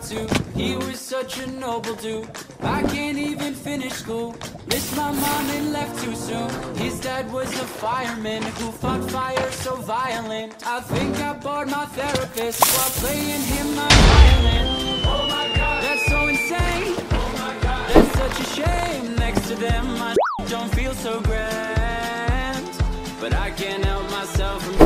too. He was such a noble dude. I can't even finish school. Missed my mom and left too soon. His dad was a fireman who fought fire so violent. I think I bored my therapist while playing him my violin. Oh my god, that's so insane. Oh my god, that's such a shame. Next to them, my don't feel so grand, but I can't help myself from